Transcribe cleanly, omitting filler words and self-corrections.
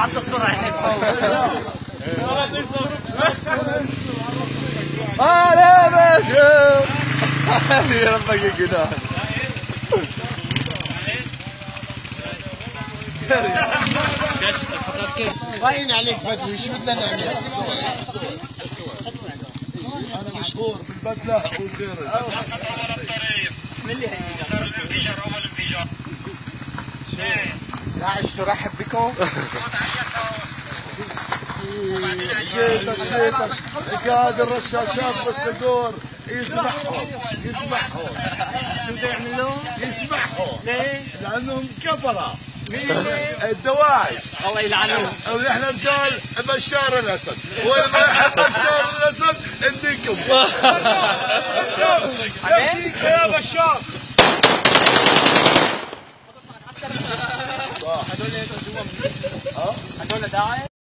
حتى الصورة الحين. لا بشوف يا ربك القدام. باين عليك بدوي، شو بدنا نعمل؟ انا مشهور بالبدله وغيره. من اللي هيجي؟ داعش ترحب بكم. جيتك قادر الرشاشات بالصدور يسمحوا شو بده يعملوا؟ يسمحوا. ليش؟ لانهم كفره. الدواعش الله يلعنهم. ونحن نقول بشار الاسد، وما يحب بشار الاسد نديكم. يا بشار. هذول داعش؟